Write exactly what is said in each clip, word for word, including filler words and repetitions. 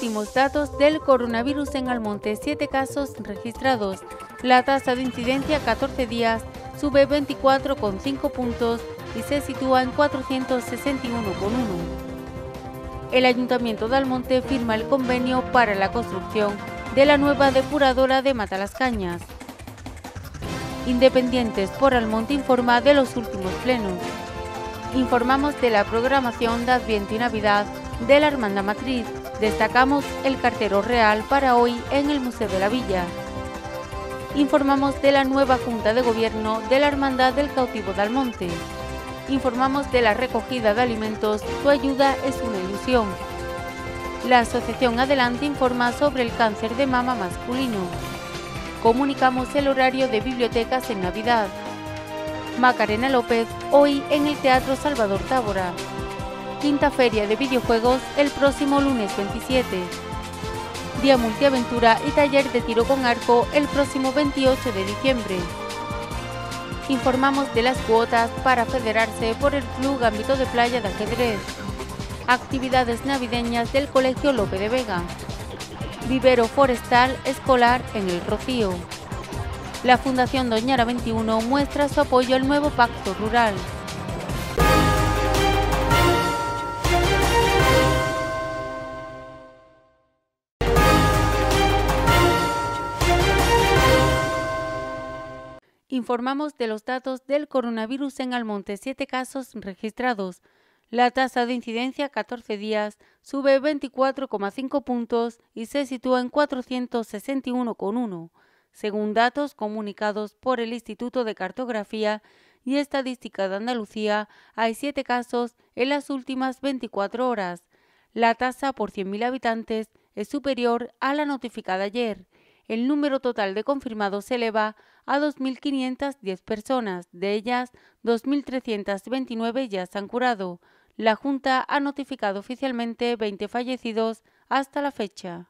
Últimos datos del coronavirus en Almonte, siete casos registrados. La tasa de incidencia catorce días sube veinticuatro coma cinco puntos y se sitúa en cuatrocientos sesenta y uno coma uno. El Ayuntamiento de Almonte firma el convenio para la construcción de la nueva depuradora de Matalascañas. Independientes por Almonte informa de los últimos plenos. Informamos de la programación de Adviento y Navidad de la Hermandad Matriz. Destacamos el cartero real para hoy en el Museo de la Villa. Informamos de la nueva Junta de Gobierno de la Hermandad del Cautivo de Almonte. Informamos de la recogida de alimentos, tu ayuda es una ilusión. La Asociación Adelante informa sobre el cáncer de mama masculino. Comunicamos el horario de bibliotecas en Navidad. Macarena López, hoy en el Teatro Salvador Tábora. Quinta Feria de Videojuegos el próximo lunes veintisiete. Día Multiaventura y taller de tiro con arco el próximo veintiocho de diciembre. Informamos de las cuotas para federarse por el Club Ámbito de Playa de Ajedrez. Actividades navideñas del Colegio Lope de Vega. Vivero forestal escolar en El Rocío. La Fundación Doñara veintiuno muestra su apoyo al nuevo Pacto Rural. Informamos de los datos del coronavirus en Almonte, siete casos registrados. La tasa de incidencia catorce días sube veinticuatro coma cinco puntos y se sitúa en cuatrocientos sesenta y uno coma uno, según datos comunicados por el Instituto de Cartografía y Estadística de Andalucía. Hay siete casos en las últimas veinticuatro horas. La tasa por cien mil habitantes es superior a la notificada ayer. El número total de confirmados se eleva a dos mil quinientas diez personas, de ellas dos mil trescientas veintinueve ya se han curado. La Junta ha notificado oficialmente veinte fallecidos hasta la fecha.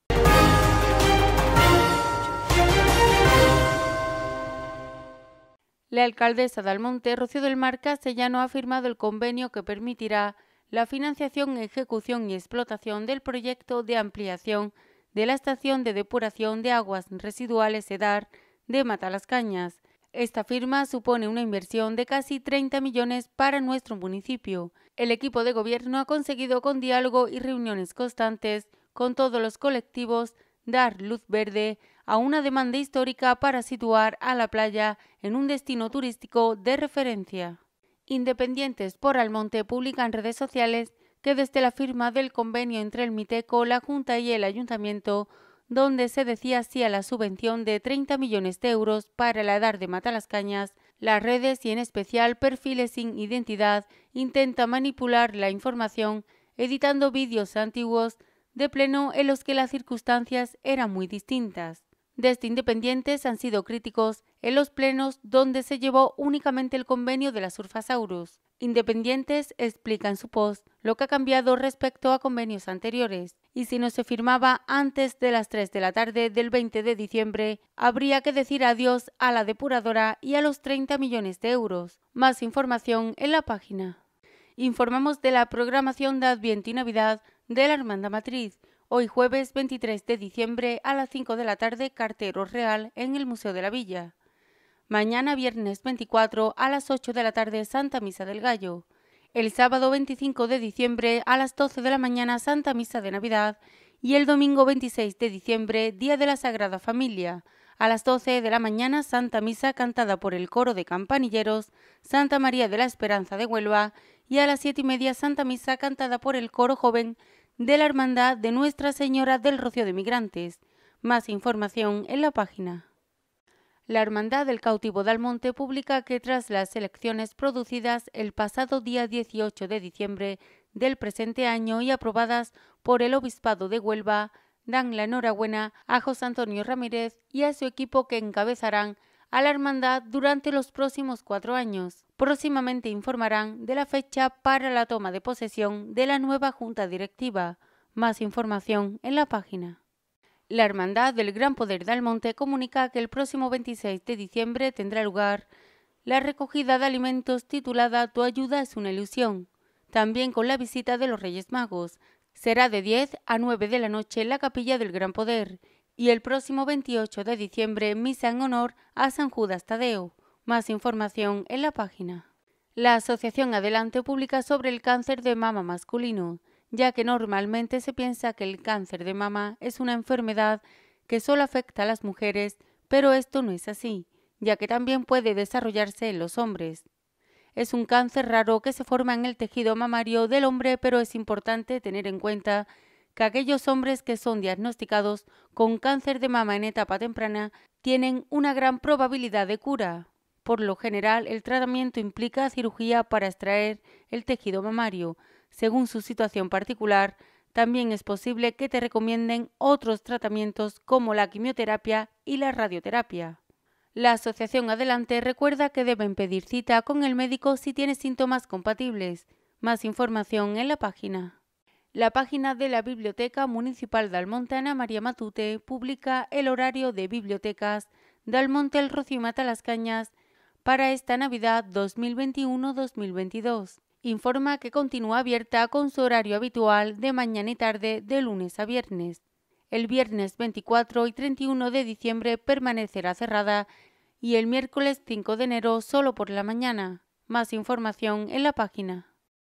La alcaldesa de Almonte, Rocío del Mar Castellano, ha firmado el convenio que permitirá la financiación, ejecución y explotación del proyecto de ampliación de la estación de depuración de aguas residuales EDAR de Matalascañas. Esta firma supone una inversión de casi treinta millones para nuestro municipio. El equipo de gobierno ha conseguido, con diálogo y reuniones constantes con todos los colectivos, dar luz verde a una demanda histórica para situar a la playa en un destino turístico de referencia. Independientes por Almonte publica en redes sociales que desde la firma del convenio entre el Miteco, la Junta y el Ayuntamiento, donde se decía sí a la subvención de treinta millones de euros para la EDAR de Matalascañas, las redes y en especial perfiles sin identidad intentan manipular la información editando vídeos antiguos de pleno en los que las circunstancias eran muy distintas. Desde Independientes han sido críticos en los plenos donde se llevó únicamente el convenio de la Surfasaurus. Independientes explica en su post lo que ha cambiado respecto a convenios anteriores, y si no se firmaba antes de las tres de la tarde del veinte de diciembre, habría que decir adiós a la depuradora y a los treinta millones de euros. Más información en la página. Informamos de la programación de Adviento y Navidad de la Hermandad Matriz. Hoy jueves veintitrés de diciembre a las cinco de la tarde, cartero real en el Museo de la Villa. Mañana viernes veinticuatro a las ocho de la tarde, Santa Misa del Gallo. El sábado veinticinco de diciembre a las doce de la mañana, Santa Misa de Navidad. Y el domingo veintiséis de diciembre, Día de la Sagrada Familia. A las doce de la mañana, Santa Misa cantada por el coro de campanilleros Santa María de la Esperanza de Huelva. Y a las siete y media, Santa Misa cantada por el coro joven de la Hermandad de Nuestra Señora del Rocío de Migrantes. Más información en la página. La Hermandad del Cautivo de Almonte publica que tras las elecciones producidas el pasado día dieciocho de diciembre del presente año y aprobadas por el Obispado de Huelva, dan la enhorabuena a José Antonio Ramírez y a su equipo que encabezarán a la Hermandad durante los próximos cuatro años. Próximamente informarán de la fecha para la toma de posesión de la nueva Junta Directiva. Más información en la página. La Hermandad del Gran Poder de Almonte comunica que el próximo veintiséis de diciembre tendrá lugar la recogida de alimentos titulada Tu ayuda es una ilusión, también con la visita de los Reyes Magos. Será de diez a nueve de la noche en la Capilla del Gran Poder y el próximo veintiocho de diciembre misa en honor a San Judas Tadeo. Más información en la página. La Asociación Adelante publica sobre el cáncer de mama masculino, ya que normalmente se piensa que el cáncer de mama es una enfermedad que solo afecta a las mujeres, pero esto no es así, ya que también puede desarrollarse en los hombres. Es un cáncer raro que se forma en el tejido mamario del hombre, pero es importante tener en cuenta que aquellos hombres que son diagnosticados con cáncer de mama en etapa temprana tienen una gran probabilidad de cura. Por lo general, el tratamiento implica cirugía para extraer el tejido mamario. Según su situación particular, también es posible que te recomienden otros tratamientos como la quimioterapia y la radioterapia. La Asociación Adelante recuerda que deben pedir cita con el médico si tiene síntomas compatibles. Más información en la página. La página de la Biblioteca Municipal de Almonte Ana María Matute publica el horario de bibliotecas de Almonte el Rocío y Matalascañas para esta Navidad dos mil veintiuno dos mil veintidós. Informa que continúa abierta con su horario habitual de mañana y tarde de lunes a viernes. El viernes veinticuatro y treinta y uno de diciembre permanecerá cerrada y el miércoles cinco de enero solo por la mañana. Más información en la página.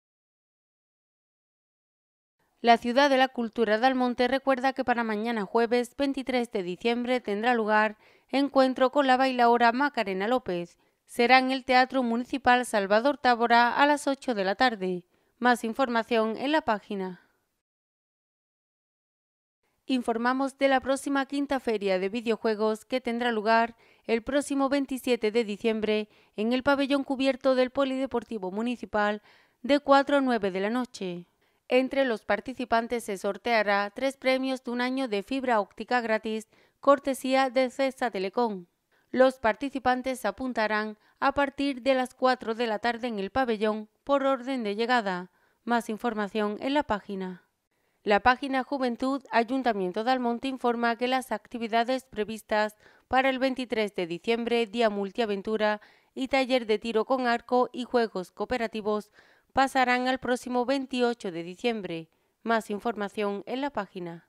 La Ciudad de la Cultura de Almonte recuerda que para mañana jueves veintitrés de diciembre tendrá lugar encuentro con la bailaora Macarena López. Será en el Teatro Municipal Salvador Tábora a las ocho de la tarde. Más información en la página. Informamos de la próxima quinta feria de videojuegos que tendrá lugar el próximo veintisiete de diciembre en el pabellón cubierto del Polideportivo Municipal de cuatro a nueve de la noche. Entre los participantes se sorteará tres premios de un año de fibra óptica gratis, cortesía de Cesa Telecom. Los participantes se apuntarán a partir de las cuatro de la tarde en el pabellón por orden de llegada. Más información en la página. La página Juventud Ayuntamiento de Almonte informa que las actividades previstas para el veintitrés de diciembre, día multiaventura y taller de tiro con arco y juegos cooperativos pasarán al próximo veintiocho de diciembre. Más información en la página.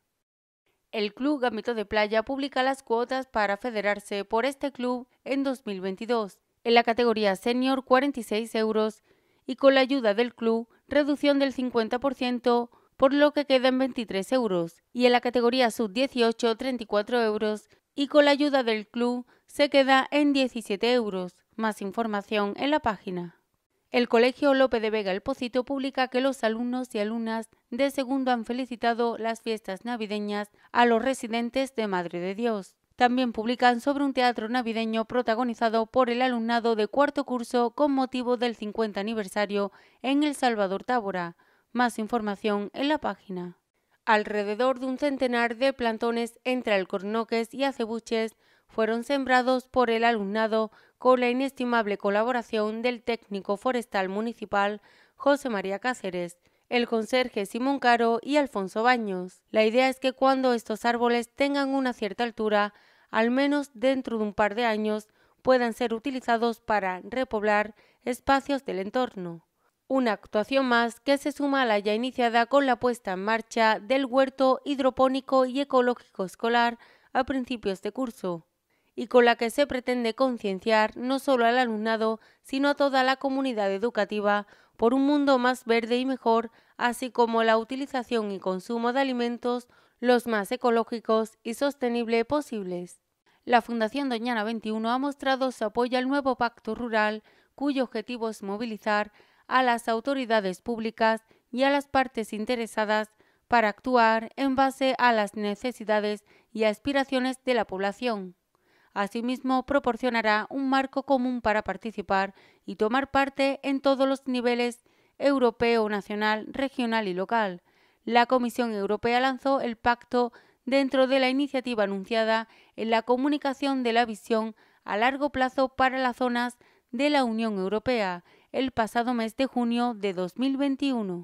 El Club Gambito de Playa publica las cuotas para federarse por este club en dos mil veintidós. En la categoría senior cuarenta y seis euros y con la ayuda del club reducción del cincuenta por ciento, por lo que quedan veintitrés euros. Y en la categoría sub dieciocho treinta y cuatro euros y con la ayuda del club se queda en diecisiete euros. Más información en la página. El Colegio Lope de Vega El Pocito publica que los alumnos y alumnas de segundo han felicitado las fiestas navideñas a los residentes de Madre de Dios. También publican sobre un teatro navideño protagonizado por el alumnado de cuarto curso con motivo del cincuenta aniversario en El Salvador Tábora. Más información en la página. Alrededor de un centenar de plantones entre alcornoques y acebuches fueron sembrados por el alumnado con la inestimable colaboración del técnico forestal municipal José María Cáceres, el conserje Simón Caro y Alfonso Baños. La idea es que cuando estos árboles tengan una cierta altura, al menos dentro de un par de años, puedan ser utilizados para repoblar espacios del entorno. Una actuación más que se suma a la ya iniciada con la puesta en marcha del huerto hidropónico y ecológico escolar a principios de curso, y con la que se pretende concienciar no solo al alumnado, sino a toda la comunidad educativa por un mundo más verde y mejor, así como la utilización y consumo de alimentos los más ecológicos y sostenibles posibles. La Fundación Doñana veintiuno ha mostrado su apoyo al nuevo Pacto Rural, cuyo objetivo es movilizar a las autoridades públicas y a las partes interesadas para actuar en base a las necesidades y aspiraciones de la población. Asimismo, proporcionará un marco común para participar y tomar parte en todos los niveles europeo, nacional, regional y local. La Comisión Europea lanzó el pacto dentro de la iniciativa anunciada en la comunicación de la visión a largo plazo para las zonas de la Unión Europea el pasado mes de junio de dos mil veintiuno.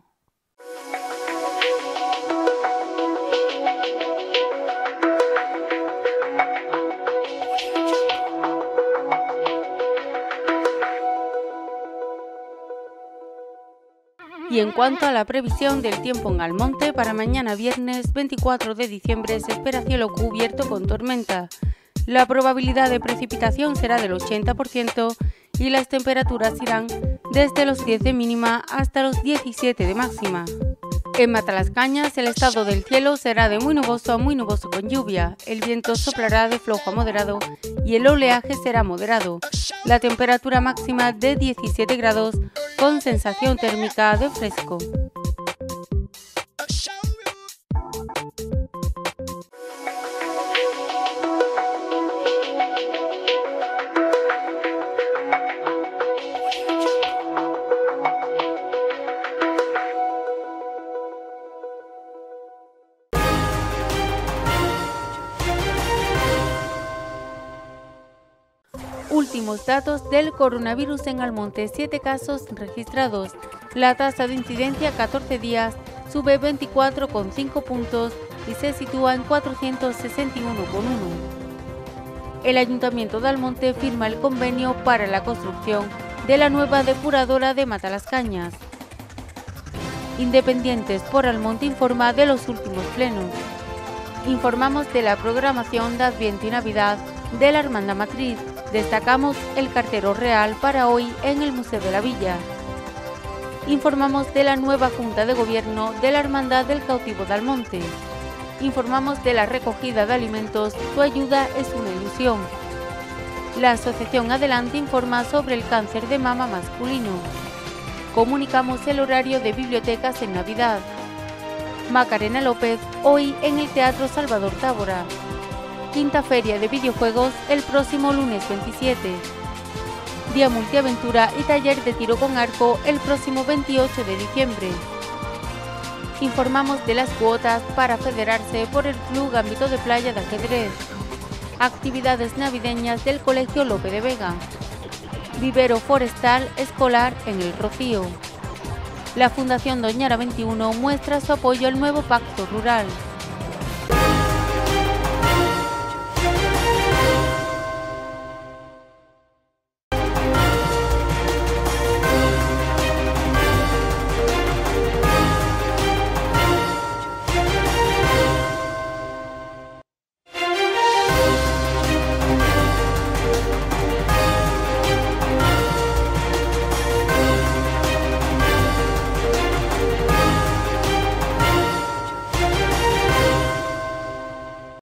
Y en cuanto a la previsión del tiempo en Almonte, para mañana viernes veinticuatro de diciembre se espera cielo cubierto con tormenta. La probabilidad de precipitación será del ochenta por ciento y las temperaturas irán desde los diez de mínima hasta los diecisiete de máxima. En Matalascañas, el estado del cielo será de muy nuboso a muy nuboso con lluvia, el viento soplará de flojo a moderado y el oleaje será moderado. La temperatura máxima de diecisiete grados con sensación térmica de fresco. Últimos datos del coronavirus en Almonte, siete casos registrados. La tasa de incidencia catorce días sube veinticuatro coma cinco puntos y se sitúa en cuatrocientos sesenta y uno coma uno. El Ayuntamiento de Almonte firma el convenio para la construcción de la nueva depuradora de Matalascañas. Independientes por Almonte informa de los últimos plenos. Informamos de la programación de Adviento y Navidad de la Hermandad Matriz. Destacamos el cartero real para hoy en el Museo de la Villa. Informamos de la nueva Junta de Gobierno de la Hermandad del Cautivo de Almonte. Informamos de la recogida de alimentos, tu ayuda es una ilusión. La Asociación Adelante informa sobre el cáncer de mama masculino. Comunicamos el horario de bibliotecas en Navidad. Macarena López, hoy en el Teatro Salvador Tábora. Quinta Feria de Videojuegos el próximo lunes veintisiete. Día Multiaventura y Taller de Tiro con Arco el próximo veintiocho de diciembre. Informamos de las cuotas para federarse por el Club Gambito de Playa de Ajedrez. Actividades navideñas del Colegio Lope de Vega. Vivero forestal escolar en El Rocío. La Fundación Doñara veintiuno muestra su apoyo al nuevo Pacto Rural.